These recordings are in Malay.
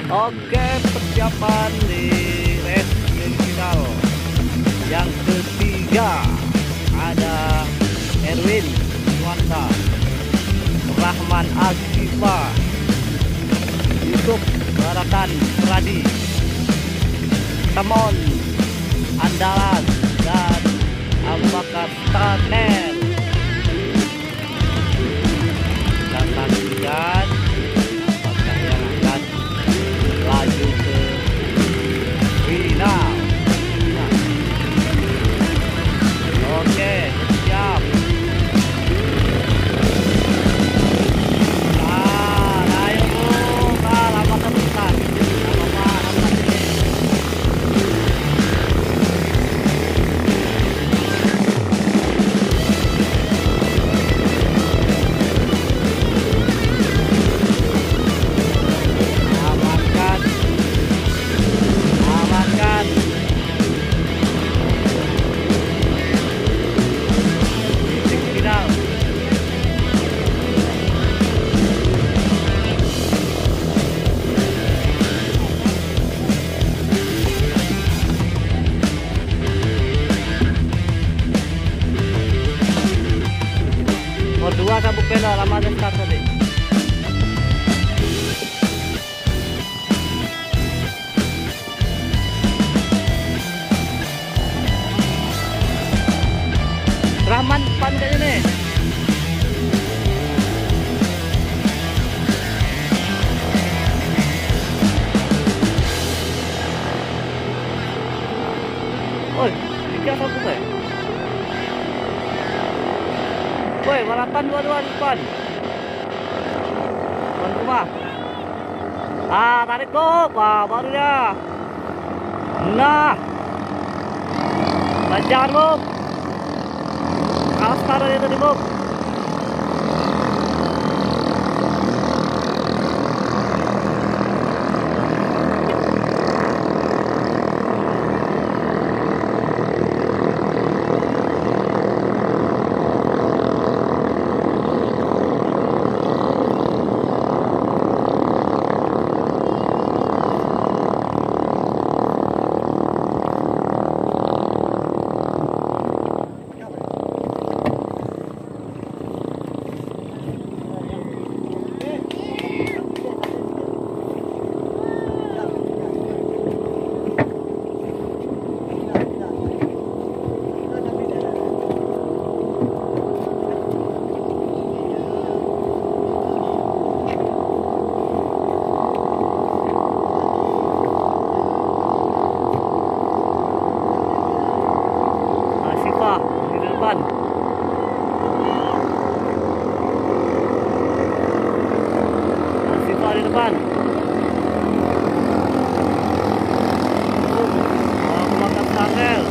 Oke, persiapan di race final yang ketiga ada Erwin Nuansa, Rahman Asifa, Yusuf Baratan Radi, Samon Andalas, dan Abu Bakar Taner. Kita saksikan apakah yang akan laju ke final. Oke, siap. Ayo bro, lama teman. Dua sabuk pedal lama dan start tadi. Rahman pandai ini. Oi, tiga sabuk ya. Woi, balapan dua-dua depan. Tuan rumah. Tarik kok, baru dia. Nah. Lancar, Bung. Awas taruh itu di Bung. Asifa di depan. Abu Bakar Taner.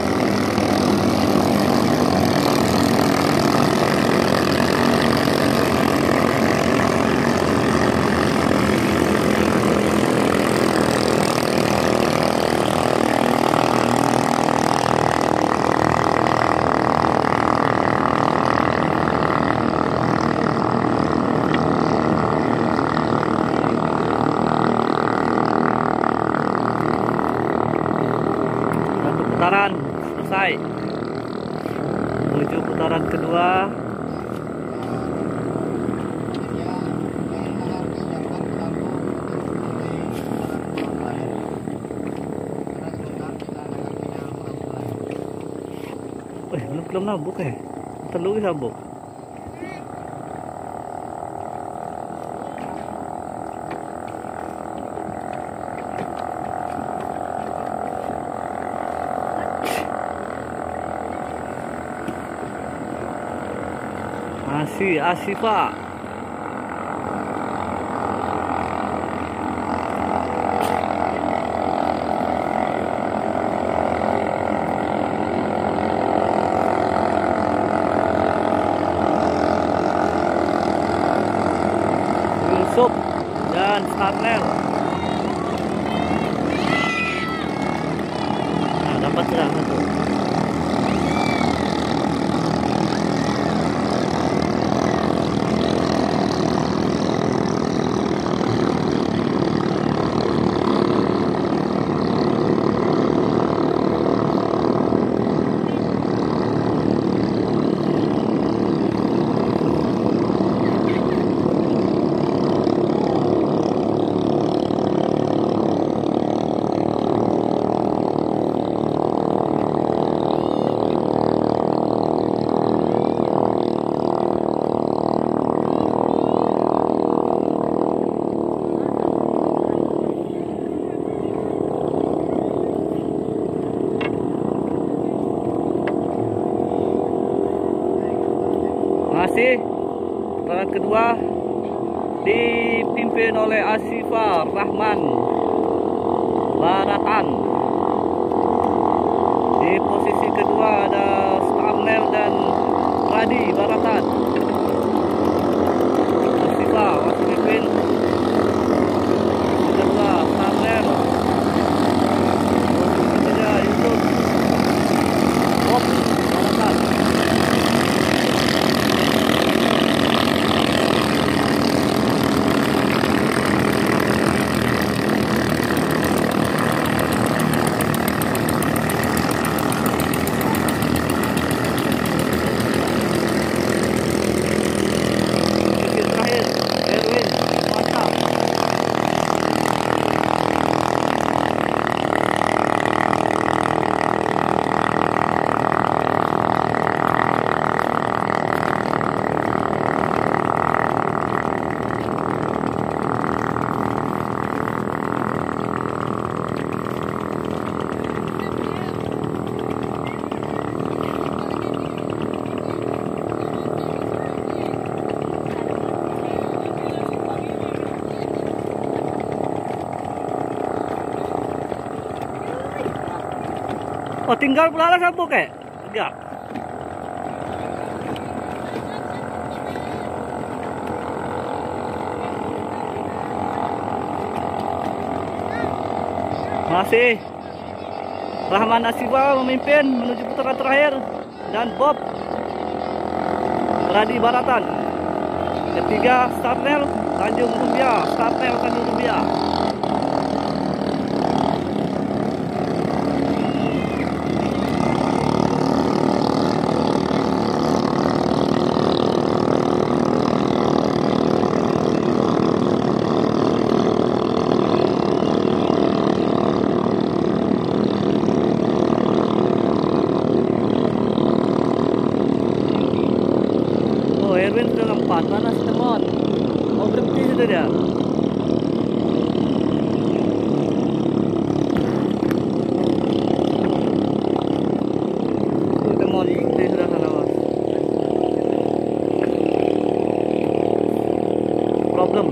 Putaran selesai, menuju putaran kedua. Belum nabuk ya, terlalu sabuk. Masih Asifa. Yusuf dan Starnel. Nah, dapat sudah satu. kedua dipimpin oleh Asifa Rahman Baratan. Di posisi kedua ada Starnel dan Radi Baratan. Asifa masih pimpin. Kedua Starnel. Posisi ketiga Yusuf Bob Baratan. Oh, tinggal pula sabuk ke? Enggak. Masih Rahman Asifa memimpin menuju putaran terakhir dan Bob Radi Baratan. Ketiga Starnel Tanjung Rumbia, Starnel Tanjung Rumbia. Erwin sudah lompat, mana si teman? Mau berhenti sudah dia. Teman berhenti sudah sana mas. Problem.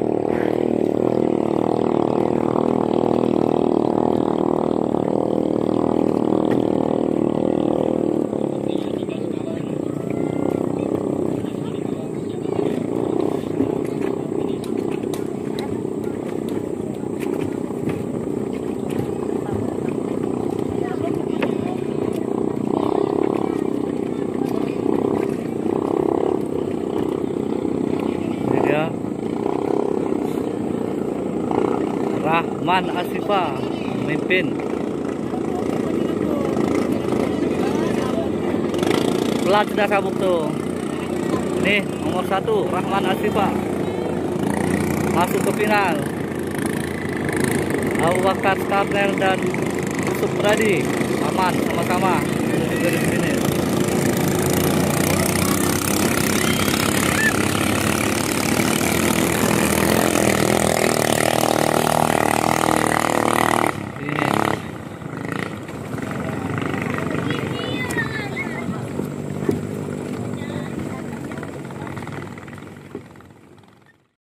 Rahman Asifa memimpin. Pelat sudah sabuk tuh. Ini nomor 1 Rahman Asifa masuk ke final. Abu Bakar Starnel dan Yusuf Radi aman sama-sama menuju garis final.